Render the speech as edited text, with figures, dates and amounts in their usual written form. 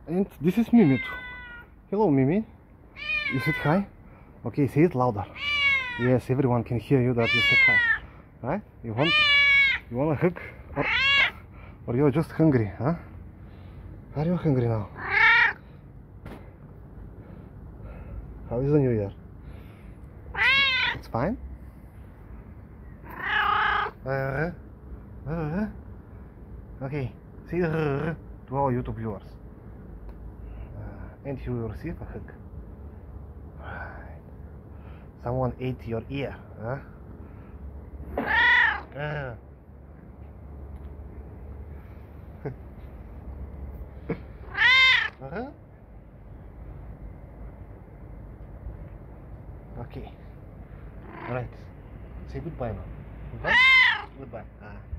And this is Mimi too. Hello, Mimi. You said hi? Okay, say it louder. Yes, everyone can hear you that you said hi. Right? You want a hug? Or you're just hungry, huh? Are you hungry now? How is the new year? It's fine? Okay, say to our YouTube viewers. And you will receive a hug. Right. Someone ate your ear, huh? Okay. Alright. Say goodbye now. Goodbye? Goodbye.